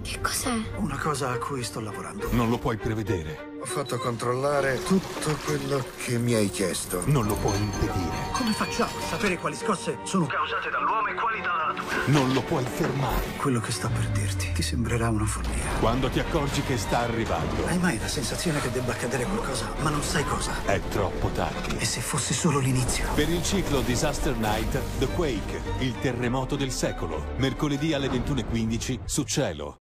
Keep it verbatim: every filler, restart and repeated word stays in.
Che cos'è? Una cosa a cui sto lavorando. Non lo puoi prevedere. Ho fatto controllare tutto quello che mi hai chiesto. Non lo puoi impedire. Come facciamo a sapere quali scosse sono causate dall'uomo e quali dalla natura? Non lo puoi fermare. Quello che sto per dirti ti sembrerà una follia. Quando ti accorgi che sta arrivando, Hai mai la sensazione che debba accadere qualcosa, ma non sai cosa? è troppo tardi. E se fosse solo l'inizio? Per il ciclo Disaster Night, The Quake, il terremoto del secolo. Mercoledì alle ventuno e quindici su Cielo.